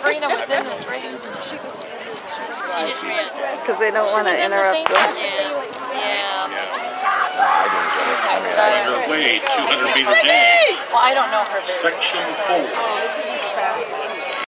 Karina was in this race. She just ran. Because they don't want to interrupt them. Yeah. I didn't get it. Underway, 200 meter day. Well, I don't know her very well. Section 4. Oh, this isn't the fastest.